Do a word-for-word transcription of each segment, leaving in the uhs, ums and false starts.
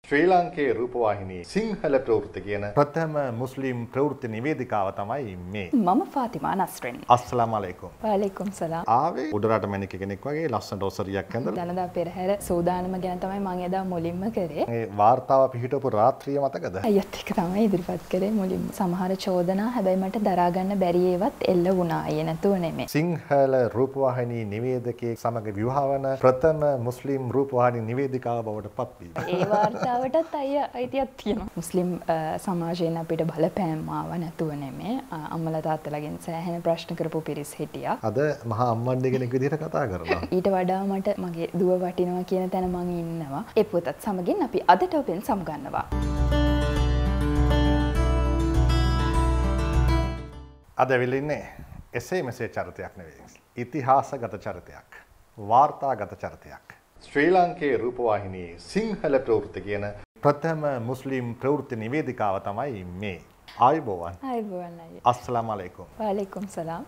ශ්‍රී ලාංකේය රූපවාහිනී සිංහල ප්‍රවෘත්ති කියන ප්‍රථම මුස්ලිම් ප්‍රවෘත්ති නිවේදිකාව තමයි මේ. මම ෆාතිමා නස්රින්. අස්සලාමු අලයිකුම්. වලයිකුම් සලාම්. ආවේ උඩරට මැණික කෙනෙක් වගේ ලස්සනට ඔසරියක් ඇඳලා. දනදා පෙරහැර සෝදානම ගැන තමයි මම එදා මුලින්ම කරේ. මේ වාර්තාව පිහිටවපු රාත්‍රිය මතකද? අයියත් එක තමයි ඉදිරිපත් කරේ මුලින්ම. සමහර චෝදනා හැබැයි මට දරා ගන්න බැරි ඒවත් එල්ල වුණා. අයියේ නැතුව නෙමෙයි. සිංහල රූපවාහිනී නිවේදකයෙක් සමග විවාහ වන ප්‍රථම මුස්ලිම් රූපවාහිනී නිවේදිකාව බවට පත් වී. ඒ වාර්තාවටත් අයියා අයිතියක් තියෙනවා. මුස්ලිම් සමාජයෙන් අපිට බලපෑම් ආව නැතුව නෙමෙයි. අම්මලා තාත්තලාගෙන් සෑහෙන ප්‍රශ්න කරපු පිරිස් හිටියා. අද මහා අම්මණ්ඩේ කෙනෙක් විදිහට කතා කරනවා. ඊට වඩා මට මගේ දුව වටිනවා කියන තැන මං ඉන්නවා. ඒ පොතත් සමගින් අපි අදට ඔබෙන් සමුගන්නවා. අද ඇවිල්ලා ඉන්නේ එසේ මෙසේ චරිතයක් නෙවෙයි. ඉතිහාසගත චරිතයක්. වාර්තාගත චරිතයක්. ශ්‍රී ලාංකේය රූපවාහිනී සිංහල ප්‍රවෘත්ති කියන ප්‍රථම මුස්ලිම් ප්‍රවෘත්ති නිවේදිකාව තමයි මේ. ආයුබෝවන්. ආයුබෝවන් අයියේ. අස්සලාමු අලයිකුම්. වලයිකුම් සලාම්.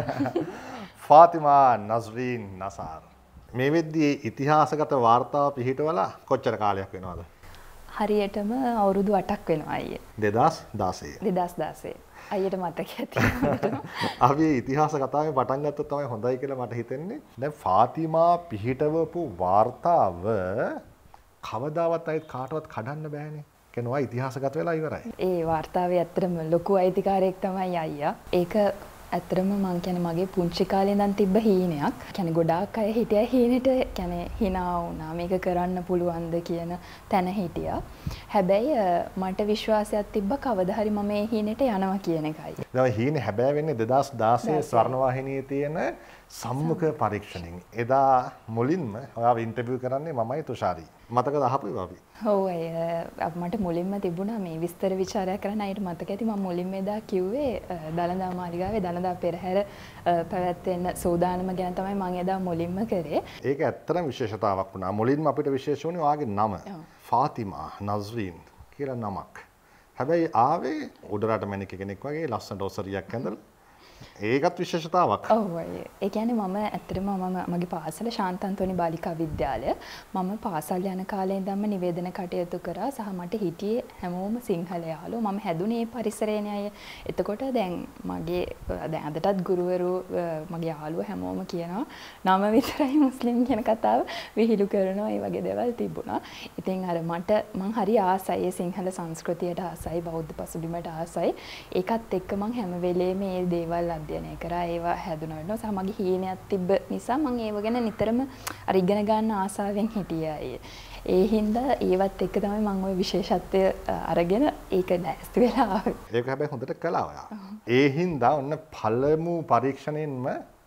ෆාතිමා නස්රීන් නසාර්. මේ වෙද්දී ඉතිහාසගත වාර්තාව පිහිටවලා කොච්චර කාලයක් වෙනවද? හරියටම අවුරුදු අටක් වෙනවා අයියේ. දෙදාස් දාසය. දෙදාස් දාසය. අයියට මතක ඇති. අපි ඉතිහාස කතාවේ පටන් ගත්තොත් තමයි හොඳයි කියලා මට හිතෙන්නේ. දැන් ෆාතිමා පිහිටවපු වාර්තාව කවදාවත් අයිත් කාටවත් කඩන්න බෑනේ. කෙනවා ඉතිහාසගත වෙලා ඉවරයි. ඒ වාර්තාවේ ඇත්තටම ලොකු අයිතිකාරයෙක් තමයි අයියා. ඒක ඇත්තටම මං කියන්නේ මගේ පුංචි කාලේ ඉඳන් තිබ්බ හීනයක්. කියන්නේ ගොඩාක් අය හිටියා හීනෙට කියන්නේ hina වුණා. මේක කරන්න පුළුවන්ද කියන තැන හිටියා. හැබැයි මට විශ්වාසයක් තිබ්බ කවදා හරි මම මේ හීනෙට යනවා කියන එකයි. දැන් හීනේ හැබැයි වෙන්නේ දෙදාස් දාසය ස්වර්ණවාහිනියේ තියෙන සම්මුඛ පරීක්ෂණයෙන්. එදා මුලින්ම ඔයාව ඉන්ටර්විව් කරන්නේ මමයි තුෂාරි. මතකද අහපු අපි? ඔව් අය මට මුලින්ම තිබුණා මේ විස්තර ਵਿਚාරයක් කරන්න. අයිට මතක ඇති මම මුලින්ම එදා කිව්වේ දලදා මාලිගාවේ දලදා පෙරහැර පැවැත්වෙන සෝදානම ගැන තමයි මම එදා මුලින්ම කරේ. ඒක ඇත්තටම විශේෂතාවක් වුණා. මුලින්ම අපිට විශේෂ වුණේ ඔයාගේ නම. ෆාතිමා නස්රීන් කියලා නමක්. හැබැයි ආවේ උඩරට මැණික කෙනෙක් වගේ ලස්සනට ඔසරියක් ඇඳලා. ඒකත් විශේෂතාවක්. ඔව් අයියේ. ඒ කියන්නේ මම ඇත්තටම මම මගේ පාසල ශාන්තන්තෝනි බාලිකා විද්‍යාලය. මම පාසල් යන කාලේ ඉඳන්ම නිවේදන කටයුතු කරා සහ මට හිටියේ හැමෝම සිංහල යාළුවෝ. මම හැදුනේ මේ පරිසරයනේ අය. එතකොට දැන් මගේ දැන් අදටත් ගුරුවරු මගේ යාළුවෝ හැමෝම කියනවා නම විතරයි මුස්ලිම් කියන කතාව විහිළු කරනවා. ඒ වගේ දේවල් තිබුණා. ඉතින් අර මට මං හරි ආසයි සිංහල සංස්කෘතියට ආසයි බෞද්ධ පසුබිමට ආසයි. ඒකත් එක්ක මං හැම වෙලේම මේ දේවල් අධ්‍යයනය කරා ඒවා හැදුනා වෙනවා. සහ මගේ හීනයක් තිබ්බ නිසා මම ඒව ගැන නිතරම අර ඉගෙන ගන්න ආසාවෙන් හිටියා. ඒ හින්දා ඒවත් එක්ක තමයි මම ওই විශේෂත්වය අරගෙන ඒක දැස්ති වෙලා ආවේ. ඒක හැබැයි හොඳට කළා ඔයා. ඒ හින්දා ඔන්න පළමු පරීක්ෂණයෙන්ම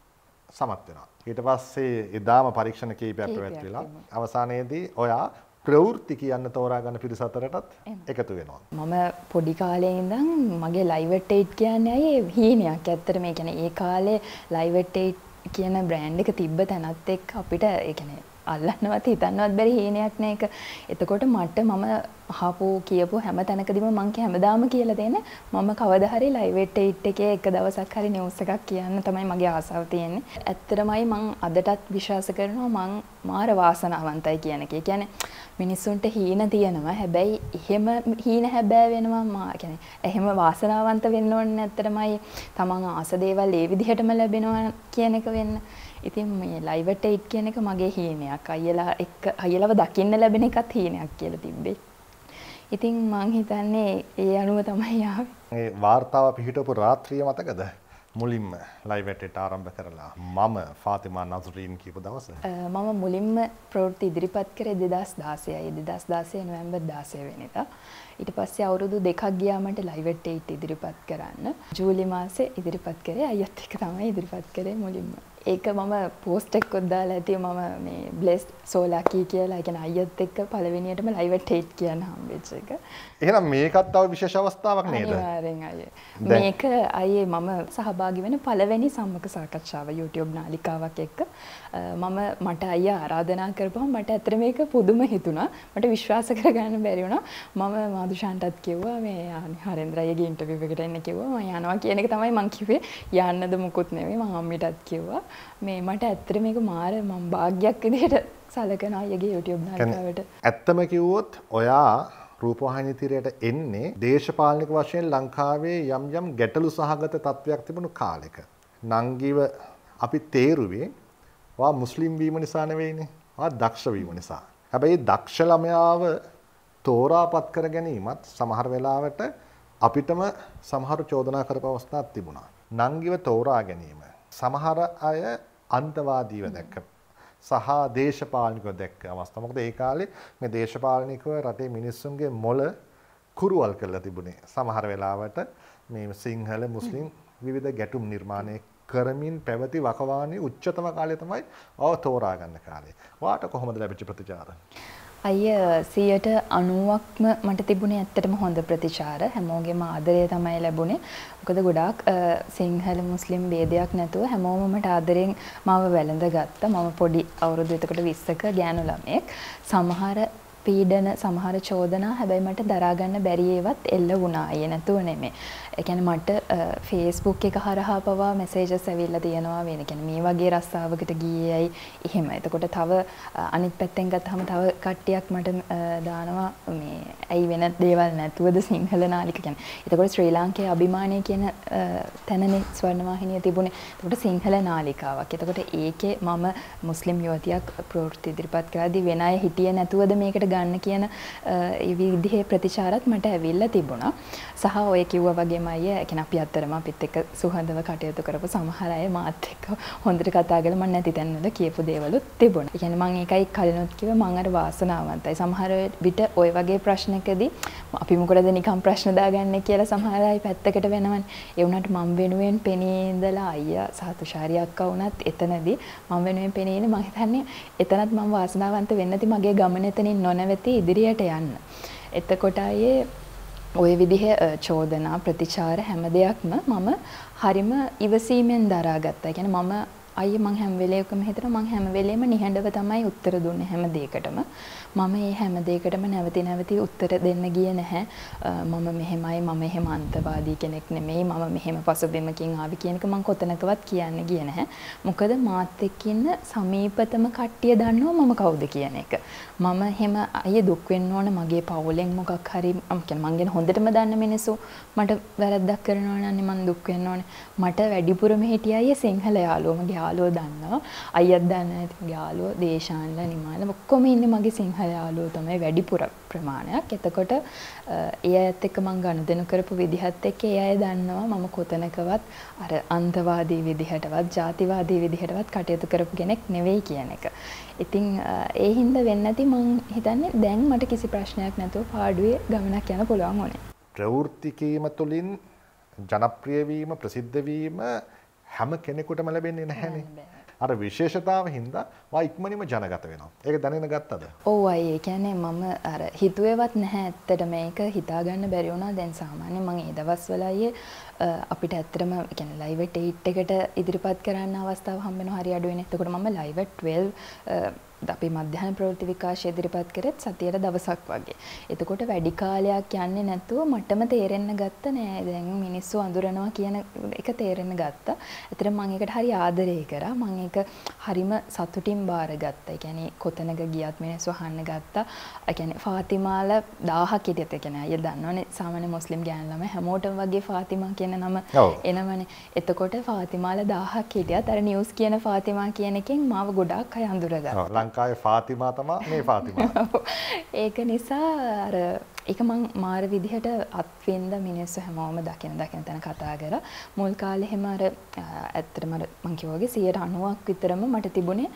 සමත් වෙනවා. ඊට පස්සේ එදාම පරීක්ෂණ කීපයක් පැවැත්විලා අවසානයේදී ඔයා ප්‍රවෘත්ති කියන්න තෝරා ගන්න පිරිස අතරටත් එකතු වෙනවා. මම පොඩි කාලේ ඉඳන් මගේ ලයිව් එට් එයිට් කියන්නේ අය හීනයක්. ඇත්තට මේ කියන්නේ ඒ කාලේ ලයිව් එට් එයිට් කියන බ්‍රෑන්ඩ් එක තිබ්බ තැනත් එක්ක අපිට ඒ කියන්නේ අල්ලන්නවත් හිතන්නවත් බැරි හීනයක් නේ ඒක. එතකොට මට මම අහපු කියපු හැම තැනකදීම මං හැමදාම කියලා දෙන්නේ මම කවදා හරි ලයිව් එට් එයිට් එකේ එක දවසක් හරි නිවුස් එකක් කියන්න තමයි මගේ ආසාව තියෙන්නේ. ඇත්තටමයි මං අදටත් විශ්වාස කරනවා මං මාර වාසනාවන්තයි කියන එක. ඒ කියන්නේ මිනිස්සුන්ට හීන තියෙනවා. හැබැයි එහෙම හීන හැබෑ වෙනවා මා කියන්නේ එහෙම වාසනාවන්ත වෙන්න ඕනේ නැත්තරමයි තමන් ආස දේවල් ඒ විදිහටම ලැබෙනවා කියන එක වෙන්න. ඉතින් මේ ලයිව් එට් එයිට් කියන එක මගේ හීනයක්. අයියලා එක්ක අයියලව දකින්න ලැබෙන එකත් හීනයක් කියලා තිබ්බේ. ඉතින් මං හිතන්නේ ඒ අනුව තමයි ආවේ. මේ වාර්තාව පිහිටවපු රාත්‍රිය මතකද? මුලින්ම ලයිව් එට් එයිට් ආරම්භ කරලා මම ෆාතිමා නස්රීන් කියපු දවස. මම මුලින්ම ප්‍රවෘත්ති ඉදිරිපත් කරේ දෙදාස් දාසයයි. දෙදාස් දාසය නොවැම්බර් දාසය වෙනිදා. ඊට පස්සේ අවුරුදු දෙකක් ගියා මට ලයිව් එට් එයිට් ඉදිරිපත් කරන්න. ජූලි මාසේ ඉදිරිපත් කරේ අයියත් එක්ක තමයි ඉදිරිපත් කරේ මුලින්ම. ඒක මම පෝස්ට් එකක් දාලා ඇති මම මේ බ්ලෙස්ඩ් සෝලාකී කියලා. ඒ කියන්නේ අයියත් එක්ක පළවෙනියටම ලයිව් එට් එයිට් කියන්න හම්බෙච්ච එක. එහෙනම් මේකත් තව විශේෂ අවස්ථාවක් නේද? අනිවාර්යෙන් අයියේ. මේක අයියේ මම සහභාගී වෙන පළවෙනි සම්මුඛ සාකච්ඡාව YouTube නාලිකාවක් එක්ක. මම මට අයියා ආරාධනා කරපුවම මට ඇත්තට මේක පුදුම හිතුණා. මට විශ්වාස කරගන්න බැරි වුණා. මම මාදුෂාන්ටත් කිව්වා මේ හරේන්ද්‍ර අයියගේ ඉන්ටර්විව් එකට එන්න කිව්වා. මම යනවා කියන එක තමයි මං කිව්වේ. යන්නද මොකුත් නෙවෙයි. මම අම්මිටත් කිව්වා. මේ මට ඇත්තට මේක මාර මම භාග්‍යයක් විදිහට සලකන අයගේ YouTube නාලිකාවට. ඇත්තම කිව්වොත් ඔයා රූපවාහිනී තිරයට එන්නේ දේශපාලනික වශයෙන් ලංකාවේ යම් යම් ගැටලු සහගත තත්වයක් තිබුණු කාලෙක. නංගිව අපි තේරුවේ වා මුස්ලිම් වීම නිසා නෙවෙයිනේ. වා දක්ෂ වීම නිසා. හැබැයි දක්ෂ ළමයාව තෝරාපත් කර ගැනීමත් සමහර වෙලාවට අපිටම සමහර චෝදනා කරපු අවස්ථාවක් තිබුණා. නංගිව තෝරා ගැනීම සමහර අය අන්තවාදීව දැක්ක සහ දේශපාලනිකව දැක්ක අවස්ථා. මොකද ඒ කාලේ මේ දේශපාලනිකව රටේ මිනිස්සුන්ගේ මොළ කුරුවල් කරලා තිබුණේ. සමහර වෙලාවට මේ සිංහල මුස්ලිම් විවිධ ගැටුම් නිර්මාණය කරමින් පැවති වකවානුවේ උච්චතම කාලය තමයි ඔව තෝරා ගන්න කාලේ. වාට කොහොමද ලැබිච්ච ප්‍රතිචාර? අයිය සියයට අනූවක්ම මට තිබුණේ ඇත්තටම හොඳ ප්‍රතිචාර. හැමෝගෙම ආදරය තමයි ලැබුණේ. මොකද ගොඩාක් සිංහල මුස්ලිම් ભેදයක් නැතුව හැමෝම මට ආදරෙන් මාව වැළඳගත්තා. මම පොඩි අවුරුදු එතකොට විස්සක ගෑනු ළමයෙක්. සමහර පීඩන සමහර චෝදනා හැබැයි මට දරා ගන්න බැරි ඒවත් එල්ල වුණා. අයියේ නැතුව නෙමෙයි. ඒ කියන්නේ මට Facebook එක හරහා පවා මැසේජස් ඇවිල්ලා තියෙනවා වෙන. කියන්නේ මේ වගේ රස්සාවකට ගියේයි එහෙම. එතකොට තව අනිත් පැත්තෙන් ගත්තාම තව කට්ටියක් මට දානවා මේ ඇයි වෙන දේවල් නැතුවද සිංහල නාලික කියන්නේ. එතකොට ශ්‍රී ලාංකේය අභිමානය කියන තැනනේ ස්වර්ණවාහිනිය තිබුණේ. එතකොට සිංහල නාලිකාවක්. එතකොට ඒකේ මම මුස්ලිම් යුවතියක් ප්‍රවෘත්ති ඉදිරිපත් කරද්දී වෙන අය හිටියේ නැතුවද මේකට ගන්න කියන ඒ විදිහේ ප්‍රතිචාරත් මට ඇවිල්ලා තිබුණා. සහ ඔය කිව්වා වගේම අය කියන්නේ අපි අතරම අපිත් එක්ක සුහදව කටයුතු කරපු සමහර අය මාත් එක්ක හොඳට කතා කරලා මම නැති තැන්වල කියපු දේවලුත් තිබුණා. ඒ කියන්නේ මම ඒකයි කලිනුත් කිව්වේ මම අර වාසනාවන්තයි. සමහර විට ওই වගේ ප්‍රශ්නකදී අපි මොකටද නිකන් ප්‍රශ්න දාගන්නේ කියලා සමහර අය පැත්තකට වෙනවනේ. ඒ වුණාට මම වෙනුවෙන් පෙනී ඉඳලා අයියා සහ තුෂාරි අක්කා වුණත් එතනදී මම වෙනුවෙන් පෙනී ඉන්නේ මම හිතන්නේ එතනත් මම වාසනාවන්ත වෙන්න ඇති මගේ ගමන එතනින් නොනැවතී ඉදිරියට යන්න. එතකොට අයේ ඔය විදිහේ චෝදනා ප්‍රතිචාර හැම දෙයක්ම මම හරිම ඉවසීමෙන් දරාගත්තා. ඒ කියන්නේ මම අයියේ මං හැම වෙලේකම හිතනවා මං හැම වෙලේම නිහඬව තමයි උත්තර දුන්නේ හැම දෙයකටම. මම මේ හැම දෙයකටම නැවති නැවති උත්තර දෙන්න ගියේ නැහැ. මම මෙහෙමයි මම එහෙම අන්තවාදී කෙනෙක් නෙමෙයි මම මෙහෙම පසුබිමකින් ආවි කියන එක මං කොතනකවත් කියන්න ගියේ නැහැ. මොකද මාත් එක්ක ඉන්න සමීපතම කට්ටිය දන්නවා මම කවුද කියන එක. මම එහෙම අයියේ දුක් වෙන්න ඕන මගේ පවුලෙන් මොකක් හරි මම කියන්නේ මං ගැන හොඳටම දන්න මිනිස්සු මට වැරද්දක් කරනවා නම් මං දුක් වෙන්න ඕනේ. මට වැඩිපුරම හිටිය අයියේ සිංහල යාළුවෝ මගේ යාළුවෝ දන්නවා. අයියත් දන්නවා ඇති මගේ යාළුවෝ දේශාන්ල නිමාල ඔක්කොම ඉන්නේ මගේ සිංහල යාළුවෝ තමයි වැඩිපුර ප්‍රමාණයක්. එතකොට ඒ අයත් එක්ක මං ගනුදෙනු කරපු විදිහත් එක්ක ඒ අය දන්නවා මම කොතනකවත් අර අන්තවාදී විදිහටවත් ජාතිවාදී විදිහටවත් කටයුතු කරපු කෙනෙක් නෙවෙයි කියන එක. ඉතින් ඒ හින්දා වෙන්නේ නැති මං හිතන්නේ දැන් මට කිසි ප්‍රශ්නයක් නැතුව පාඩුවේ ගමනක් යන්න පුළුවන් ඕනේ. ප්‍රවෘත්ති කීම තුළින් ජනප්‍රිය වීම ප්‍රසිද්ධ වීම හැම කෙනෙකුටම ලැබෙන්නේ නැහැනේ. අර විශේෂතාව හින්දා වා ඉක්මනින්ම ජනගත වෙනවා. ඒක දැනෙන ගත්තද? ඔව් අය ඒ කියන්නේ මම අර හිතුවේවත් නැහැ ඇත්තට මේක හිතා ගන්න බැරි වුණා. දැන් සාමාන්‍යයෙන් මම ඒ දවස්වල අයියේ අපිට ඇත්තටම කියන්නේ ලයිව් එට් එයිට් එකට ඉදිරිපත් කරන්න අවස්ථාව හම්බ වෙනවා හරි අඩුවෙන්. එතකොට මම ලයිව් එට් ට්වෙල්ව් අපි මධ්‍යහන ප්‍රවෘත්ති විකාශය ඉදිරිපත් කරෙත් සතියට දවසක් වගේ. එතකොට වැඩි කාලයක් යන්නේ නැතුව මටම තේරෙන්න ගත්ත නෑ දැන් මිනිස්සු අඳුරනවා කියන එක තේරෙන්න ගත්තා. ඒතර මම ඒකට හරි ආදරේ කරා. මම ඒක හරිම සතුටින් බාරගත්තා. ඒ කියන්නේ කොතනක ගියත් මිනිස්සු අහන්න ගත්තා. ඒ කියන්නේ ෆාතිමාලා දහයක් හිටියත් ඒ කියන්නේ අය දන්නවනේ සාමාන්‍ය මුස්ලිම් ගෑනු ළමයි හැමෝටම වගේ ෆාතිමා කියන නම එනවනේ. එතකොට ෆාතිමාලා දහයක් හිටියත් අර නිවුස් කියන ෆාතිමා කියන එකෙන් මාව ගොඩාක් අය අඳුරගත්තා. ලංකාවේ ෆාතිමා තමයි මේ ෆාතිමා. ඒක නිසා අර ඒක මං මාර විදිහට අත්විඳ මිනිස්සු හැමෝම දකින දකින තැන කතා කරා. මුල් කාලේ හැම අර ඇත්තටම අර මං කිව්වා වගේ සියයට අනූවක් විතරම මට තිබුණේ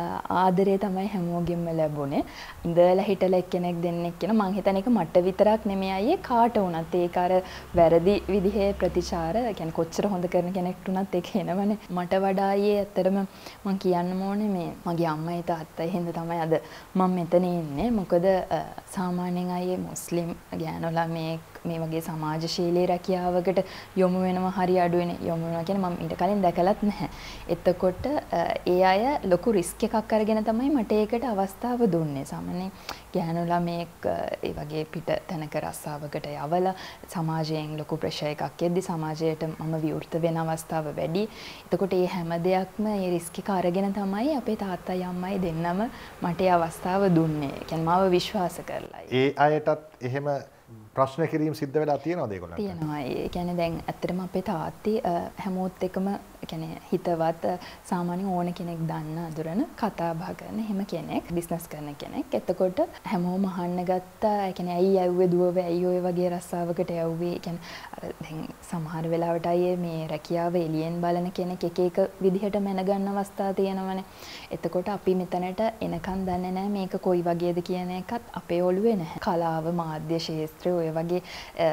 ආදරේ තමයි හැමෝගෙම ලැබුණේ. ඉඳලා හිටලා එක්කෙනෙක් දෙන්නෙක් කියන මං හිතන එක මට විතරක් නෙමෙයි අයියේ කාට වුණත් ඒක අර වැරදි විදිහේ ප්‍රතිචාර කියන්නේ කොච්චර හොඳ කරන කෙනෙක්ට උනත් ඒක එනවනේ. මට වඩා අයියේ ඇත්තටම මං කියන්න ඕනේ මේ මගේ අම්මයි තාත්තයි හින්දා තමයි අද මම මෙතන ඉන්නේ. මොකද සාමාන්‍යයෙන් අයියේ මුස්ලිම් ගෑනු ළමයෙක් මේ වගේ සමාජශීලී රැකියාවකට යොමු වෙනවා හරි අඩුවෙනේ. යොමු වෙනවා කියන්නේ මම ඊට කලින් දැකලත් නැහැ. එතකොට ඒ අය ලොකු රිස්ක් එකක් අරගෙන තමයි මට ඒකට අවස්ථාව දුන්නේ. සාමාන්‍යයෙන් ගෑනු ළමයෙක් ඒ වගේ පිට තැනක රස්සාවකට යවලා සමාජයෙන් ලොකු ප්‍රෙෂර් එකක් එද්දි සමාජයට මම විවෘත වෙන අවස්ථාව වැඩි. එතකොට මේ හැම දෙයක්ම මේ රිස්ක් එක අරගෙන තමයි අපේ තාත්තයි අම්මයි දෙන්නම මට ඒ අවස්ථාව දුන්නේ. ඒ කියන්නේ මාව විශ්වාස කරලා. ඒ අයටත් එහෙම ප්‍රශ්න කිරීම සිද්ධ වෙලා තියෙනවද ඒගොල්ලන්ට? තියෙනවා. ඒ කියන්නේ දැන් ඇත්තටම අපේ තාත්ති හැමෝත් එකම කියන්නේ හිතවත් සාමාන්‍ය ඕන කෙනෙක් දන්න අඳුරන කතා බහ කරන එහෙම කෙනෙක් බිස්නස් කරන කෙනෙක්. එතකොට හැමෝම අහන්න ගත්තා. ඒ කියන්නේ ඇයි යව්වේ දුවව ඇයි ඔය වගේ රස්සාවකට යව්වේ? ඒ කියන්නේ අර දැන් සමහර වෙලාවට අය මේ රැකියාව එළියෙන් බලන කෙනෙක් එක එක විදිහට මැන ගන්න අවස්ථා තියෙනවනේ. එතකොට අපි මෙතනට එනකන් දන්නේ නැහැ මේක කොයි වගේද කියන එකත් අපේ ඔළුවේ නැහැ. කලාව මාධ්‍ය ශාස්ත්‍රය ඔය වගේ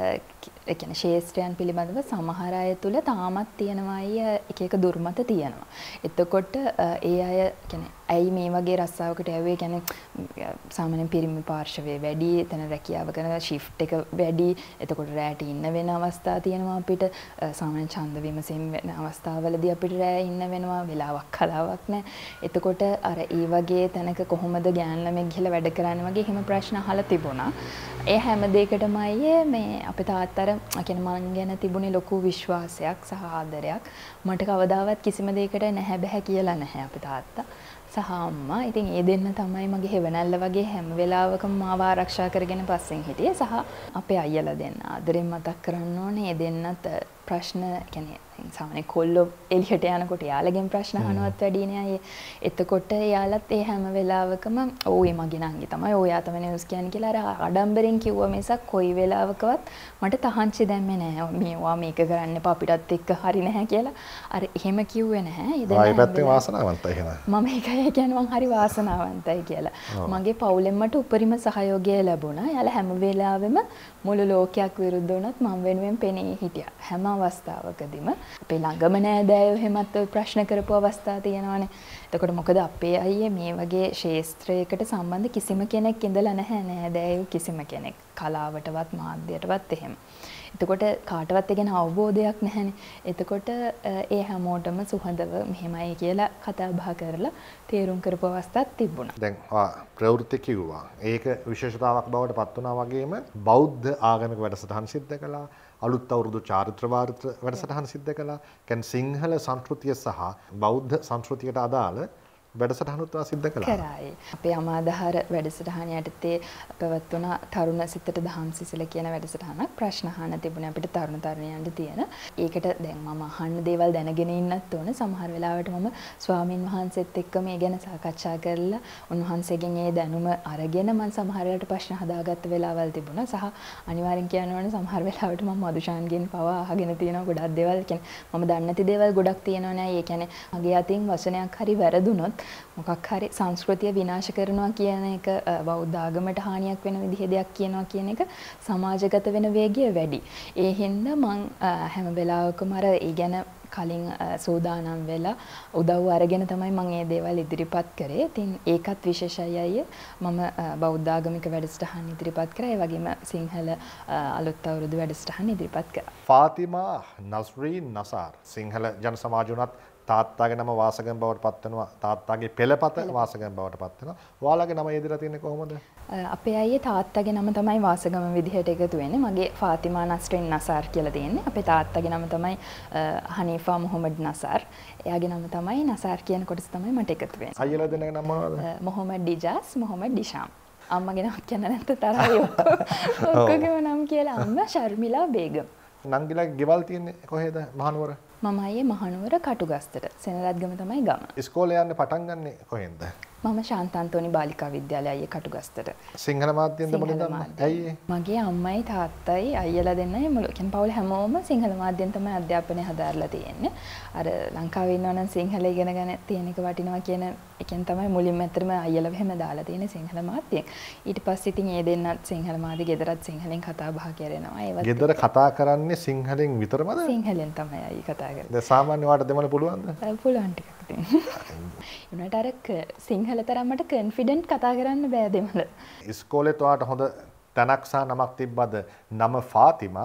ඒ කියන්නේ ශාස්ත්‍රයන් පිළිබඳව සමහර අය තුල තාමත් තියෙනවා එක එක දුර්මත තියෙනවා. එතකොට ඒ අය කියන්නේ ඇයි මේ වගේ රස්සාවකට යවුවේ කියන්නේ සාමාන්‍යයෙන් පිරිමි පාර්ශවයේ වැඩි එතන රැකියාව කරන shift එක වැඩි. එතකොට රැට ඉන්න වෙන අවස්ථා තියෙනවා අපිට. සාමාන්‍ය ඡන්ද විමසීම් වෙන අවස්ථාවලදී අපිට රැ ඉන්න වෙනවා. වෙලාවක් කලාවක් නැහැ. එතකොට අර ඒ වගේ තැනක කොහොමද ගෑන් ළමෙක් ගිහලා වැඩ කරන්නේ වගේ හිම ප්‍රශ්න අහලා තිබුණා. ඒ හැම දෙයකටම අයියේ මේ අපේ තාත්තර කියන්නේ මං ගැන තිබුණේ ලොකු විශ්වාසයක් සහ ආදරයක්. මට කවදාවත් කිසිම දෙයකට නැහැ බෑ කියලා නැහැ අපේ තාත්තා සහ අම්මා. ඉතින් ඒ දෙන්න තමයි මගේ හෙවණැල්ල වගේ හැම වෙලාවකම මාව ආරක්ෂා කරගෙන පස්සෙන් හිටියේ. සහ අපේ අයියලා දෙන්න ආදරෙන් මතක් කරන්න ඕනේ. ඒ දෙන්නත් ප්‍රශ්න කියන්නේ සාමාන්‍ය කොල්ලෝ එළියට යනකොට යාළගෙන් ප්‍රශ්න අහනවත් වැඩිනේ අය. එතකොට යාළත් ඒ හැම වෙලාවකම ඕයි මගේ නංගි තමයි ඔයා තමයි නිවුස් කියන්නේ කියලා අර ආඩම්බරෙන් කිව්ව මිසක් කොයි වෙලාවකවත් මට තහංචි දැම්මේ නැහැ. මේවා මේක කරන්න එපා අපිටත් එක්ක හරි නැහැ කියලා. අර එහෙම කිව්වේ නැහැ. ඒ දෙන්න ආයෙ පැත්තේ වාසනාවන්තයි එහෙනම්. මම ඒකයි කියන්නේ මං හරි වාසනාවන්තයි කියලා. මගේ පවුලෙන් මට උපරිම සහයෝගය ලැබුණා. යාළ හැම වෙලාවෙම මුළු ලෝකයක් විරුද්ධ වුණත් මම වෙනුවෙන් පෙනී හිටියා. හැම අවස්ථාවකදීම අපේ ළඟම නෑදෑයෝ එහෙමත් ඔය ප්‍රශ්න කරපු අවස්ථා තියෙනවානේ. එතකොට මොකද අපේ අයියේ මේ වගේ ශාස්ත්‍රයකට සම්බන්ධ කිසිම කෙනෙක් ඉඳලා නැහැ නෑදෑයෝ කිසිම කෙනෙක්. කලාවටවත් මාධ්‍යයටවත් එහෙම. එතකොට කාටවත් ඒ ගැන අවබෝධයක් නැහැනේ. එතකොට ඒ හැමෝටම සුහදව මෙහෙමයි කියලා කතා බහ කරලා තේරුම් කරපු අවස්ථාවක් තිබුණා. දැන් ප්‍රවෘත්ති කිව්වා. ඒක විශේෂතාවක් බවට පත් වුණා වගේම බෞද්ධ ආගමික වැඩසටහන් සිද්ධ කළා. අලුත් අවුරුදු චාරිත්‍ර වාරිත්‍ර වැඩසටහන් සිද්ධ කළා. කියන්නේ සිංහල සංස්කෘතිය සහ බෞද්ධ සංස්කෘතියට අදාළ වැඩසටහනුත් සිද්ධ කළා. කරායි. අපේ අමාදහර වැඩසටහන යටතේ පැවැත්වුණ තරුණ සිතට දහම් සිසිල කියන වැඩසටහනක් ප්‍රශ්න අහන්න තිබුණේ අපිට තරුණ තරුණියන්ට තියෙන. ඒකට දැන් මම අහන්න දේවල් දැනගෙන ඉන්නත් ඕන. සමහර වෙලාවට මම ස්වාමින් වහන්සේත් එක්ක මේ ගැන සාකච්ඡා කරලා උන්වහන්සේගෙන් ඒ දැනුම අරගෙන මම සමහර වෙලාවට ප්‍රශ්න හදාගත්ත වෙලාවල් තිබුණා. සහ අනිවාර්යෙන් කියන්න ඕනේ සමහර වෙලාවට මම මදුෂාන්ගෙන් පවා අහගෙන තියෙනවා ගොඩක් දේවල්. කියන්නේ මම දන්නේ නැති දේවල් ගොඩක් තියෙනවා නෑ. ඒ කියන්නේ මගේ අතින් වචනයක් හරි වැරදුනොත් මොකක් හරි සංස්කෘතිය විනාශ කරනවා කියන එක බෞද්ධ ආගමට හානියක් වෙන විදිහේ දෙයක් කියනවා කියන එක සමාජගත වෙන වේගය වැඩි. ඒ හින්දා මම හැම වෙලාවකම අර ඒ ගැන කලින් සෝදානම් වෙලා උදව් අරගෙන තමයි මම මේ දේවල් ඉදිරිපත් කරේ. ඉතින් ඒකත් විශේෂයි අය මම බෞද්ධ ආගමික වැඩසටහන් ඉදිරිපත් කරා. ඒ වගේම සිංහල අලුත් අවුරුදු වැඩසටහන් ඉදිරිපත් කරා. ෆාතිමා නස්රීන් නසාර් සිංහල ජන සමාජ උනත් තාත්තාගේ නම වාසගම් බවට පත් වෙනවා. තාත්තාගේ පෙළපත වාසගම් බවට පත් වෙනවා. ඔයාලගේ නම යෙදලා තියෙන්නේ කොහොමද? අපේ අයියේ තාත්තගේ නම තමයි වාසගම විදිහට එකතු වෙන්නේ. මගේ ෆාතිමා නස්රින් නසාර් කියලා තියෙන්නේ. අපේ තාත්තගේ නම තමයි හනීෆා මොහමඩ් නසාර්. එයාගේ නම තමයි නසාර් කියන කොටස තමයි මට එකතු වෙන්නේ. අයියලා දෙන්නගේ නම මොනවද? මොහමඩ් ඩිජාස් මොහමඩ් ඩිෂාම්. අම්මගේ නම කියන්න නැත්නම් තරහයි ඔක්කොගේම නම් කියලා. අම්මා ශර්මිලා බේගම්. නංගිලාගේ ගෙවල් තියෙන්නේ කොහෙද? මහනුවර. මම අයියේ මහනුවර කටුගස්තර සෙනරත්ගම තමයි ගම. ඉස්කෝලේ යන්න පටන් ගන්නෙ කොහෙන්ද? මම ශාන්තන්තෝනි බාලිකා විද්‍යාලයේ අයියේ කටුගස්තර. සිංහල මාධ්‍යෙන්ද මුලින්ද? ඇයි? මගේ අම්මයි තාත්තයි අයියලා දෙන්නයි මුළු කියන්නේ පවුල හැමෝම සිංහල මාධ්‍යෙන් තමයි අධ්‍යාපනය හදාarලා තියෙන්නේ. අර ලංකාවේ ඉන්නවා නම් සිංහල ඉගෙන ගන්න තියෙන එක වටිනවා කියන එකෙන් තමයි මුලින්ම ඇත්තටම අයියලා එහෙම දාලා තියෙන්නේ සිංහල මාධ්‍යෙන්. ඊට පස්සේ ඉතින් ඒ දෙන්නත් සිංහල මාධ්‍ය ගෙදරත් සිංහලෙන් කතා බහ කරනවා. ඒවත් ගෙදර කතා කරන්නේ සිංහලෙන් විතරමද? සිංහලෙන් තමයි අයිය කතා කරන්නේ. දැන් සාමාන්‍ය වාට දෙමළ පුළුවන්ද? පුළුවන් ටිකක් තියෙනවා. උනට අර සිංහල තරමට කොන්ෆිඩන්ට් කතා කරන්න බෑ දෙමළ. ඉස්කෝලේත් ඔයාට හොඳ තැනක් සහ නමක් තිබ්බද? නම ෆාතිමා.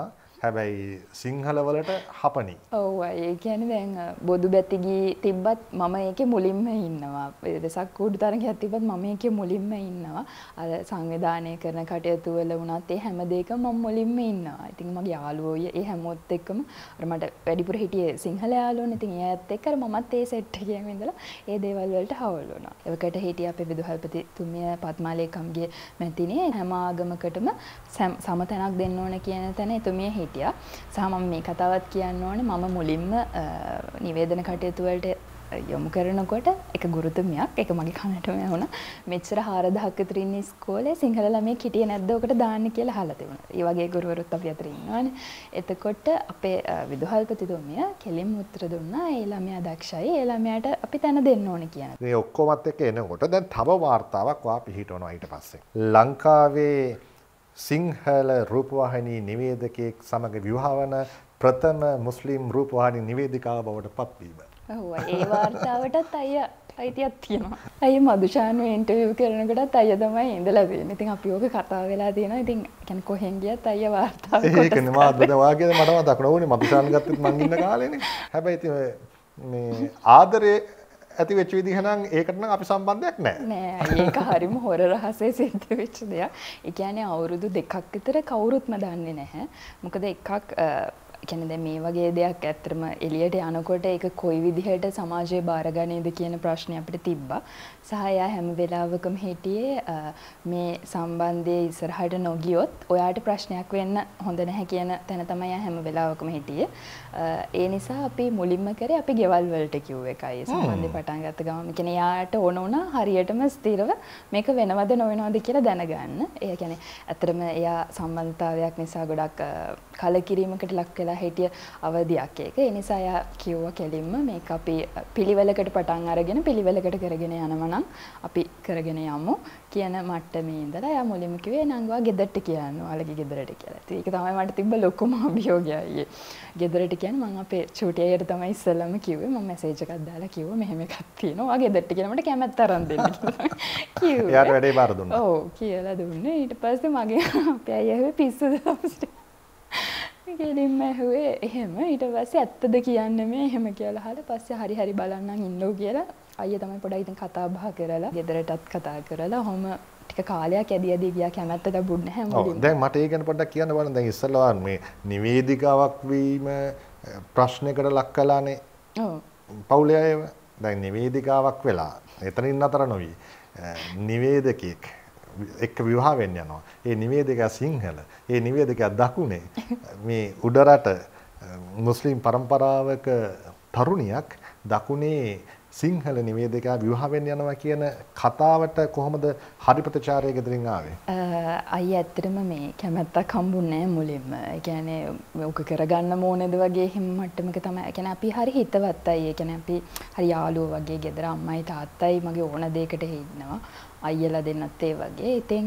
හැබැයි සිංහල වලට හපනි. ඔව් ඒ කියන්නේ දැන් බොදු බැතිගී තිබ්බත් මම ඒකේ මුලින්ම ඉන්නවා. වෙසක් කූඩු තරගයක් තිබ්බත් මම ඒකේ මුලින්ම ඉන්නවා. අර සංවිධානය කරන කටයුතු වල වුණත් ඒ හැම දෙයකම මම මුලින්ම ඉන්නවා. ඉතින් මගේ යාළුවෝ ඒ හැමෝත් එක්කම අර මට වැඩිපුර හිටියේ සිංහල යාළුවෝනේ. ඉතින් ඒත් එක්ක අර මමත් ඒ සෙට් එකේම ඉඳලා ඒ දේවල් වලට හවුල් වුණා. ඒවකට හිටියේ අපේ විදුහල්පතිතුමිය පත්මාලේකම්ගේ මැතිණිය හැම ආගමකටම සම තැනක් දෙන්න ඕන කියන තැන එතුමිය හිටියා. සහ මම මේ කතාවත් කියන්න ඕනේ මම මුලින්ම නිවේදන කටයුතු වලට යොමු කරනකොට එක ගුරුතුමියක් ඒක මගේ කනටම ඇහුණා. මෙච්චර හාරදහසක් විතර ඉන්න ඉස්කෝලේ සිංහල ළමයෙක් හිටියේ නැද්ද ඔකට දාන්න කියලා අහලා තිබුණා. ඒ වගේ ගුරුවරුත් අපි අතර ඉන්නවානේ. එතකොට අපේ විදුහල්පතිතුමිය කෙලින්ම උත්තර දුන්නා ඒ ළමයා දක්ෂයි. ඒ ළමයාට අපි තැන දෙන්න ඕනේ කියන. මේ ඔක්කොමත් එක්ක එනකොට දැන් තව වාර්තාවක් වා පිහිටවනවා ඊට පස්සේ. ලංකාවේ සිංහල රූපවාහිනී නිවේදකයෙක් සමග විවාහ වන ප්‍රථම මුස්ලිම් රූපවාහිනී නිවේදිකාව බවට පත්වීම. ඔව් ඒ වාර්තාවටත් අයියා අයිතියක් තියෙනවා. අයියා මදුෂාන්ව ඉන්ටර්විව් කරනකොටත් අයියා තමයි ඉඳලා තියෙන්නේ. ඉතින් අපි ඕක කතා වෙලා තියෙනවා. ඉතින් කියන්නේ කොහෙන් ගියත් අයියා වාර්තාව කොටස්. ඒකනේ මාත් බද වාගේද මට මතක් නෝනේ මදුෂාන් ගත්තත් මං ඉන්න කාලේනේ. හැබැයි ඉතින් මේ ආදරේ ඇති වෙච්ච විදිහ නම් ඒකට නම් අපි සම්බන්ධයක් නැහැ. නෑ ඒක හරිම හොර රහසේ සිද්ධ වෙච්ච දෙයක්. ඒ කියන්නේ අවුරුදු දෙකක් විතර කවුරුත්ම දන්නේ නැහැ. මොකද එකක් කියන්නේ දැන් මේ වගේ දෙයක් ඇත්තටම එළියට යනකොට ඒක කොයි විදිහට සමාජයේ බාරගන්නේද කියන ප්‍රශ්නේ අපිට තිබ්බා. සහ එයා හැම වෙලාවකම හිටියේ මේ සම්බන්ධයේ ඉස්සරහට නොගියොත් ඔයාට ප්‍රශ්නයක් වෙන්න හොඳ නැහැ කියන තැන තමයි එයා හැම වෙලාවකම හිටියේ. ඒ නිසා අපි මුලින්ම කරේ අපි ගෙවල් වලට කිව්ව එකයි සම්බන්ධය පටන් ගත්ත ගමන්. ඒ කියන්නේ එයාට ඕන වුණා හරියටම ස්ථිරව මේක වෙනවද නොවෙනවද කියලා දැනගන්න. ඒ කියන්නේ ඇත්තටම එයා සම්බන්ධතාවයක් නිසා ගොඩක් කලකිරීමකට ලක් වෙලා හිටිය අවධියක් ඒක. ඒ නිසා එයා කිව්වා කෙලින්ම මේක අපි පිළිවෙලකට පටන් අරගෙන පිළිවෙලකට කරගෙන යනවා නම් අපි කරගෙන යමු කියන මට්ටමේ ඉඳලා එයා මුලින්ම කිව්වේ නංගවා ගෙදරට කියන්න ඔයාලගේ ගෙදරට කියලා. ඉතින් ඒක තමයි මට තිබ්බ ලොකුම අභියෝගය අයියේ. ගෙදරට කියන්නේ මම අපේ චූටි අයියට තමයි ඉස්සෙල්ලාම කිව්වේ. මම මැසේජ් එකක් දාලා කිව්වා මෙහෙම එකක් තියෙනවා. ඔයා ගෙදරට කියලා මට කැමැත්ත අරන් දෙන්න කියලා කිව්වා. එයාට වැඩේ බාර දුන්නා. ඔව් කියලා දුන්නේ. ඊට පස්සේ මගේ අපේ අයියා ඇහුවේ පිස්සුද අපිට. කෙලින්ම ඇහුවේ එහෙම. ඊට පස්සේ ඇත්තද කියන්නේ මේ එහෙම කියලා අහලා පස්සේ හරි හරි බලන්නම් ඉන්නෝ කියලා අයියා තමයි පොඩ්ඩක් ඉතින් කතා බහ කරලා ගෙදරටත් කතා කරලා ඔහොම ටික කාලයක් ඇදී ඇදී ගියා කැමැත්ත ලැබුණ නැහැ මුලින්ම. ඔව් දැන් මට ඒ ගැන පොඩ්ඩක් කියන්න බලන්න. දැන් ඉස්සෙල්ලා මේ නිවේදිකාවක් වීම ප්‍රශ්නයකට ලක් කළානේ. ඔව්. පවුලේ අයව දැන් නිවේදිකාවක් වෙලා එතනින් අතර නොවි නිවේදකෙක් එක්ක විවාහ වෙන්න යනවා. ඒ නිවේදිකයා සිංහල. ඒ නිවේදිකයා දකුණේ. මේ උඩරට මුස්ලිම් පරම්පරාවක තරුණියක් දකුණේ සිංහල නිවේදිකයා විවාහ වෙන්න යනවා කියන කතාවට කොහොමද හරි ප්‍රතිචාරය ගෙදරින් ආවේ? අයියා ඇත්තටම මේ කැමැත්තක් හම්බුන්නේ නැහැ මුලින්ම. ඒ කියන්නේ ඔක කරගන්න ඕනේද වගේ හිම මට්ටමක තමයි. ඒ කියන්නේ අපි හරි හිතවත්යි. ඒ කියන්නේ අපි හරි යාළුවෝ වගේ ගෙදර අම්මයි තාත්තයි මගේ ඕන දෙයකට ඉන්නවා. අයියලා දෙන්නත් ඒ වගේ. ඉතින්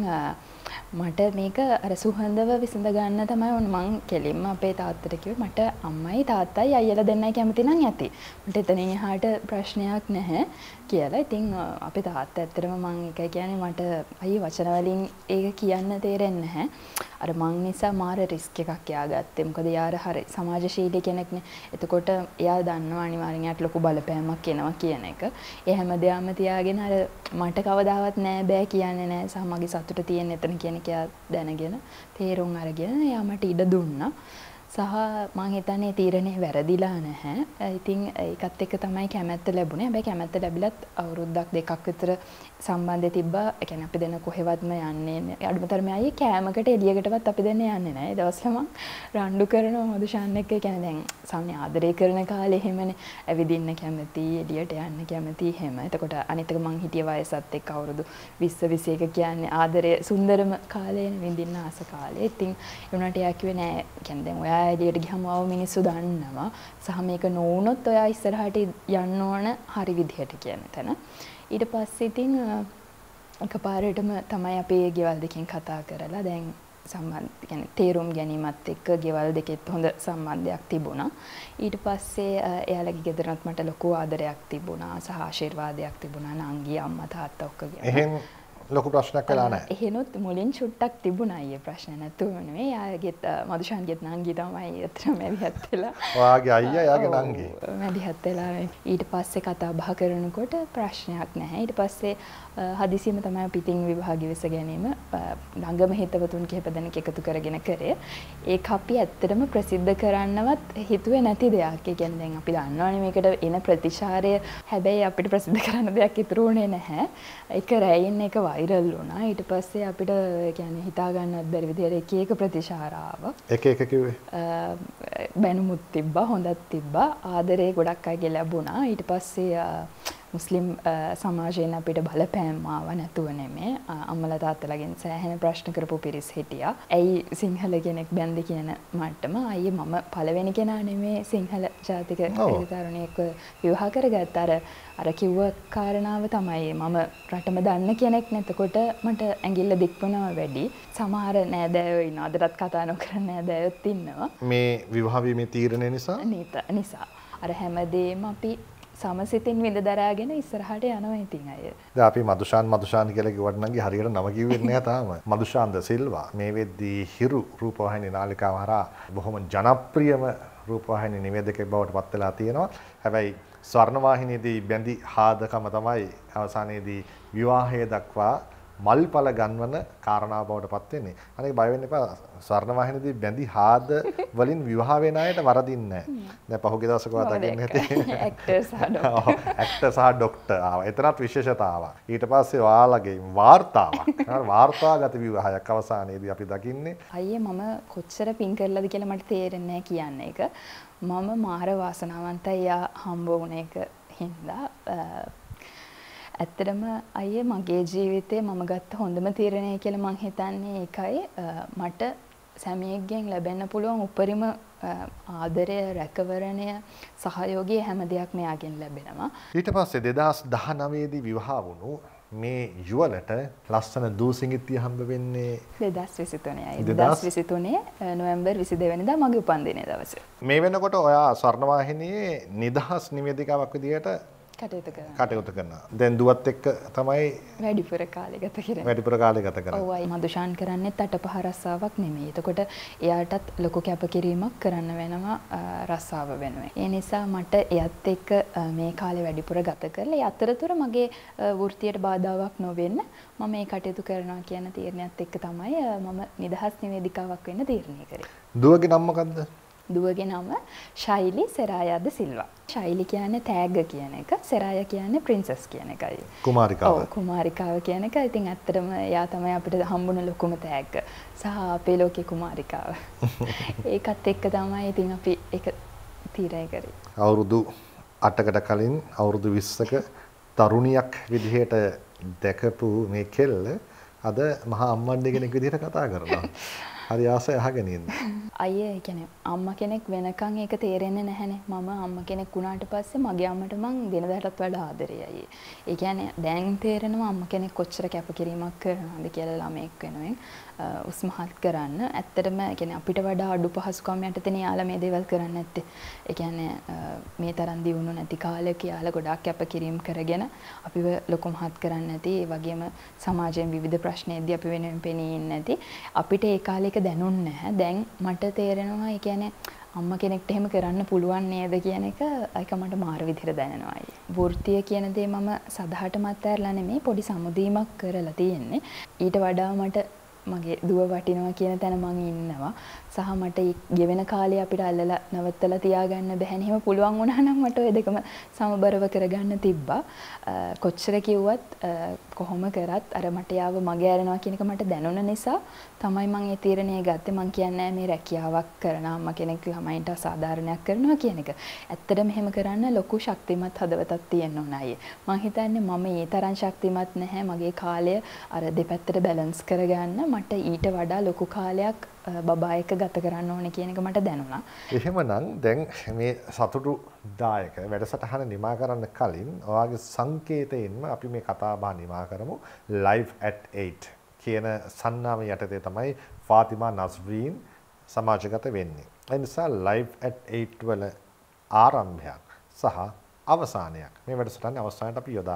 මට මේක අර සුහඳව විසඳ ගන්න තමයි ඕන. මං කෙලින්ම අපේ තාත්තට කිව්වේ මට අම්මයි තාත්තයි අයියලා දෙන්නයි කැමති නම් ඇති. මට එතනින් එහාට ප්‍රශ්නයක් නැහැ කියලා. ඉතින් අපේ තාත්තා ඇත්තටම මං එකයි කියන්නේ මට අයිය වචන වලින් ඒක කියන්න තේරෙන්නේ නැහැ. අර මං නිසා මාර රිස්ක් එකක් එයා ගත්තේ. මොකද එයා හරි සමාජශීලී කෙනෙක්නේ. එතකොට එයා දන්නවා අනිවාර්යෙන් එයාට ලොකු බලපෑමක් එනවා කියන එක. ඒ හැමදේම තියාගෙන අර මට කවදාවත් නෑ බෑ කියන්නේ නෑ. සහ මගේ සතුට තියෙන එතන කියන එක එයා දැනගෙන තේරුම් අරගෙන එයා මට ඉඩ දුන්නා. සහ මං හිතන්නේ තීරණේ වැරදිලා නැහැ. ඉතින් ඒකත් එක්ක තමයි කැමැත්ත ලැබුණේ. හැබැයි කැමැත්ත ලැබිලත් අවුරුද්දක් දෙකක් විතර සම්බන්ධය තිබ්බා. ඒ කියන්නේ අපි දෙන්න කොහෙවත්ම යන්නේ නැහැ. අඩුමතරමේ අයියේ කෑමකට එළියකටවත් අපි දෙන්න යන්නේ නැහැ. ඒ දවස්වල මං රණ්ඩු කරනවා මදුෂාන් එක්ක. ඒ කියන්නේ දැන් සාමාන්‍ය ආදරය කරන කාලේ එහෙමනේ. ඇවිදින්න කැමති, එළියට යන්න කැමති එහෙම. එතකොට අනිත් එක මං හිටිය වයසත් එක්ක අවුරුදු විස්ස විසි එක කියන්නේ ආදරයේ සුන්දරම කාලේ විඳින්න ආස කාලේ. ඉතින් ඒ වුණාට එයා කිව්වේ නෑ. කියන්නේ දැන් ඔයා එළියට ගියම ආව මිනිස්සු දන්නවා. සහ මේක නොවුනොත් ඔයා ඉස්සරහට යන්න ඕන හරි විදිහට කියන තැන. ඊට පස්සේ ඉතින් එකපාරටම තමයි අපි ගෙවල් දෙකෙන් කතා කරලා දැන් සම්බන්ධ කියන්නේ තේරුම් ගැනීමත් එක්ක ගෙවල් දෙකෙත් හොඳ සම්බන්ධයක් තිබුණා. ඊට පස්සේ එයාලගේ ගෙදරත් මට ලොකු ආදරයක් තිබුණා සහ ආශිර්වාදයක් තිබුණා. නංගි අම්මා තාත්තා ඔක්කොගේ. එහෙන් ලොකු ප්‍රශ්නයක් වෙලා නැහැ. එහෙනොත් මුලින් චුට්ටක් තිබුණා ඊයේ ප්‍රශ්න නැතුව නෙවෙයි. යාගෙත් මදුෂාන්ගෙත් නංගි තමයි අතන මැදිහත් වෙලා. ඔයාගේ අයියා යාගේ නංගි. මැදිහත් වෙලා ඊට පස්සේ කතා බහ කරනකොට ප්‍රශ්නයක් නැහැ. ඊට පස්සේ හදිසියෙම තමයි පිටින් විභාග ඉවස ගැනීම ළඟම හිතවතුන් කිහිප දෙනෙක් එකතු කරගෙන කරේ. ඒක අපි ඇත්තටම ප්‍රසිද්ධ කරන්නවත් හිතුවේ නැති දෙයක්. ඒ කියන්නේ දැන් අපි දන්නවනේ මේකට එන ප්‍රතිචාරය හැබැයි අපිට ප්‍රසිද්ධ කරන්න දෙයක් ඉතුරු වුණේ නැහැ. ඒක රැයින් එක වෛරල් වුණා. ඊට පස්සේ අපිට කියන්නේ හිතා ගන්නත් බැරි විදිහට එක එක ප්‍රතිචාර ආවා. එක එක කිව්වේ? බැනුමුත් තිබ්බා, හොඳත් තිබ්බා. ආදරේ ගොඩක් අයගේ ලැබුණා. ඊට පස්සේ මුස්ලිම් සමාජයෙන් අපිට බලපෑම් ආව නැතුව නෙමෙයි. අම්මලා තාත්තලාගෙන් සෑහෙන ප්‍රශ්න කරපු පිරිස් හිටියා. ඇයි සිංහල කෙනෙක් බැන්ද කියන මට්ටම. අයියේ මම පළවෙනි කෙනා නෙමෙයි සිංහල ජාතික තරුණියෙක්ව විවාහ කරගත්ත. අර අර කිව්ව කාරණාව තමයි මම රටම දන්න කෙනෙක් නැතකොට මට ඇඟිල්ල දික්වනවා වැඩි. සමහර නෑදෑයෝ ඉන්න අදටත් කතා නොකරන නෑදෑයොත් ඉන්නවා. මේ විවාහ වීමේ තීරණය නිසා? නිසා. අර හැමදේම අපි සමසිතින් විඳ දරාගෙන ඉස්සරහට යනවා ඉතින් අය. දැන් අපි මදුෂාන් මදුෂාන් කියලා කිව්වට නම් හරියට නම කිව්වෙත් නෑ තාම. මදුෂාන් ද සිල්වා මේ වෙද්දී හිරු රූපවාහිනී නාලිකාව හරහා බොහොම ජනප්‍රියම රූපවාහිනී නිවේදකයෙක් බවට පත් වෙලා තියෙනවා. හැබැයි ස්වර්ණවාහිනියේදී බැඳි හාදකම තමයි අවසානයේදී විවාහය දක්වා මල්පල ගන්වන කාරණාව බවට පත් වෙන්නේ. අනේ බය වෙන්න එපා. ස්වර්ණවාහිනියේදී බැඳි හාද වලින් විවාහ වෙන අයට වරදින්නේ නැහැ. දැන් පහුගිය දවසක වා දකින්න ඇති. ඇක්ටර් සහ ඩොක්ටර්. ඇක්ටර් සහ ඩොක්ටර් ආවා. එතරම් විශේෂතාවක්. ඊට පස්සේ ඔයාලගේ වාර්තාවක්. වාර්තාගත විවාහයක් අවසානයේදී අපි දකින්නේ. අයියේ මම කොච්චර පින් කරලාද කියලා මට තේරෙන්නේ නැහැ කියන්නේ එක. මම මාර වාසනාවන්තයි යා හම්බ වුණ එක හින්දා ඇත්තටම අයියේ මගේ ජීවිතේ මම ගත්ත හොඳම තීරණය කියලා මං හිතන්නේ ඒකයි. මට සැමියෙක්ගෙන් ලැබෙන්න පුළුවන් උපරිම ආදරය, රැකවරණය, සහයෝගය හැම දෙයක්ම එයාගෙන් ලැබෙනවා. ඊට පස්සේ දෙදාස් දහනවය දී විවාහ වුණු මේ යුවලට ලස්සන දූසිඟිත්තිය හම්බ වෙන්නේ දෙදාස් විසිතුනයි. දෙදාස් විසිතුනේ නොවැම්බර් විසිදෙනි වෙනිදා මගේ උපන්දිනය දවසේ. මේ වෙනකොට ඔයා ස්වර්ණවාහිනියේ නිදහස් නිවේදිකාවක් විදියට කටයුතු කරනවා. කටයුතු කරනවා. දැන් දුවත් එක්ක තමයි වැඩිපුර කාලය ගත කරන්නේ. වැඩිපුර කාලය ගත කරන්නේ. ඔව් අය මදුෂාන් කරන්නේ තටපහ රස්සාවක් නෙමෙයි. එතකොට එයාටත් ලොකු කැපකිරීමක් කරන්න වෙනවා රස්සාව වෙනුවෙන්. ඒ නිසා මට එයත් එක්ක මේ කාලේ වැඩිපුර ගත කරලා ඒ අතරතුර මගේ වෘත්තියට බාධාවක් නොවෙන්න මම මේ කටයුතු කරනවා කියන තීරණයත් එක්ක තමයි මම නිදහස් නිවේදිකාවක් වෙන්න තීරණය කරේ. දුවගේ නම මොකද්ද? දුවගේ නම ශෛලි සෙරායාද සිල්වා. ශෛලි කියන්නේ තෑග්ග කියන එක, සෙරාය කියන්නේ ප්‍රින්සස් කියන එකයි. කුමාරිකාව. ඔව් කුමාරිකාව කියන එක. ඉතින් ඇත්තටම එයා තමයි අපිට හම්බුන ලොකුම තෑග්ග. සහ අපේ ලෝකේ කුමාරිකාව. ඒකත් එක්ක තමයි ඉතින් අපි ඒක තීරණය කරේ. අවුරුදු අටකට කලින් අවුරුදු විස්සක තරුණියක් විදිහට දැකපු මේ කෙල්ල අද මහා අම්මණ්ඩේ කෙනෙක් විදිහට කතා කරනවා. හරි ආසයි අහගෙන ඉන්න. අයියේ කියන්නේ අම්මා කෙනෙක් වෙනකන් ඒක තේරෙන්නේ නැහැනේ. මම අම්මා කෙනෙක් වුණාට පස්සේ මගේ අම්මට මං වෙනදාටත් වඩා ආදරෙයි අයියේ. ඒ කියන්නේ දැන් තේරෙනවා අම්මා කෙනෙක් කොච්චර කැපකිරීමක් කරනවද කියලා ළමෙක් වෙනුවෙන් උස්මහත් කරන්න. ඇත්තටම කියන්නේ අපිට වඩා අඩු පහසුකම් යටතේ යාලා මේ දේවල් කරන්නේ නැත්තේ. ඒ කියන්නේ මේ තරම් දියුණු නැති කාලෙක යාලා ගොඩාක් කැපකිරීම කරගෙන අපිව ලොකු මහත් කරන්නේ නැති. ඒ වගේම සමාජයෙන් විවිධ ප්‍රශ්නේදී අපි වෙනුවෙන් පෙනී ඉන්නේ නැති. අපිට ඒ කාලේ දැනුන්නේ නැහැ. දැන් මට තේරෙනවා ඒ කියන්නේ අම්මා කෙනෙක්ට එහෙම කරන්න පුළුවන් නේද කියන එක ඒක මට මාර විදිහට දැනෙනවා අයියේ. වෘත්තිය කියන දේ මම සදාටමත් ඇරලා නෙමෙයි පොඩි සමුදීමක් කරලා තියෙන්නේ. ඊට වඩා මට මගේ දුව වටිනවා කියන තැන මං ඉන්නවා. සහ මට ගෙවෙන කාලේ අපිට අල්ලලා නවත්තලා තියාගන්න බැහැ. එහෙම පුළුවන් වුණා නම් මට ওই දෙකම සමබරව කරගන්න තිබ්බා. කොච්චර කිව්වත් කොහොම කරත් අර මට යාව මගේ ඇරෙනවා කියන එක මට දැනුණ නිසා තමයි මම මේ තීරණය ගත්තේ. මං කියන්නේ මේ රැකියාවක් කරන අම්මා කෙනෙක් ළමයින්ට අසාධාරණයක් කරනවා කියන එක. ඇත්තටම මෙහෙම කරන්න ලොකු ශක්තිමත් හදවතක් තියෙන්න ඕන අයියේ. මං හිතන්නේ මම ඒ තරම් ශක්තිමත් නැහැ. මගේ කාලය අර දෙපැත්තට බැලන්ස් කරගන්න මට ඊට වඩා ලොකු කාලයක් බබා එක ගත කරන්න ඕනේ කියන එක මට දැනුණා. එහෙමනම් දැන් මේ සතුටු දායක වැඩසටහන නිමා කරන්න කලින් ඔයාගේ සංකේතයෙන්ම අපි මේ කතා බහ නිමා කරමු. live at eight කියන සන්නාම යටතේ තමයි ෆාතිමා නස්රීන් සමාජගත වෙන්නේ. ඒ නිසා live at eight වල ආරම්භයක් සහ අවසානයක් මේ වැඩසටහනේ අවසානයට අපි යොදා ගනිමු.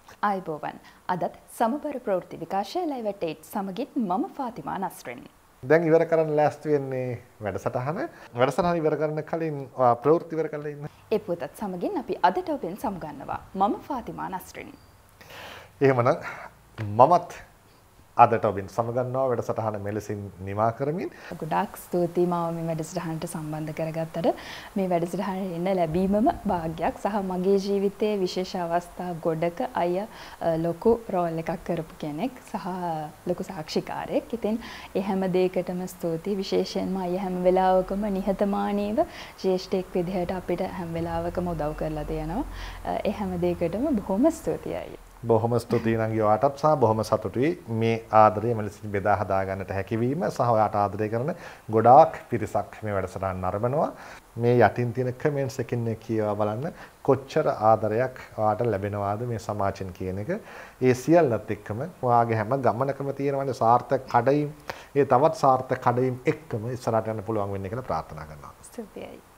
ආයිබෝවන් අදත් සමබර ප්‍රවෘත්ති විකාශය ලයිව් ඇට් එයිට් සමගින් මම ෆාතිමා නස්රින්. දැන් ඉවර කරන්න ලෑස්ති වෙන්නේ වැඩසටහන. වැඩසටහන ඉවර කරන්න කලින් ප්‍රවෘත්ති ඉවර කරලා ඉන්න. ඒ පුතත් සමගින් අපි අදට ඔබෙන් සමුගන්නවා. මම ෆාතිමා නස්රින්. එහෙමනම් මමත් අදට ඔබෙන් සමගන්නවා වැඩසටහන මෙලෙසින් නිමා කරමින්. ගොඩාක් ස්තුතියි මාව මේ වැඩසටහනට සම්බන්ධ කරගත්තට. මේ වැඩසටහනට එන්න ලැබීමම වාග්යක් සහ මගේ ජීවිතයේ විශේෂ අවස්ථා ගොඩක අය ලොකු රෝල් එකක් කරපු කෙනෙක් සහ ලොකු සාක්ෂිකාරයෙක්. ඉතින් ඒ හැම දෙයකටම ස්තුතියි. විශේෂයෙන්ම අය හැම වෙලාවකම නිහතමානීව ජ්‍යෙෂ්ඨයෙක් විදිහට අපිට හැම වෙලාවකම උදව් කරලා තියෙනවා. ඒ හැම දෙයකටම බොහොම ස්තුතියි. බොහොම ස්තුතියි නංගි ඔයාටත් සහ බොහොම සතුටුයි මේ ආදරය මෙලෙසින් බෙදා හදා ගන්නට හැකියවීම සහ ඔයාට ආදරය කරන ගොඩාක් පිරිසක් මේ වැඩසටහන නරඹනවා. මේ යටින් තියෙන කමෙන්ට්ස් එකකින් කියවා බලන්න කොච්චර ආදරයක් ඔයාට ලැබෙනවාද මේ සමාජෙන් කියන එක. ඒ සියල්ලත් එක්කම ඔයාගේ හැම ගමනකම තියෙනවනේ සාර්ථක කඩයිම්. ඒ තවත් සාර්ථක කඩයිම් එක්කම ඉස්සරහට යන්න පුළුවන් වෙන්න කියලා ප්‍රාර්ථනා කරනවා. ස්තුතියි.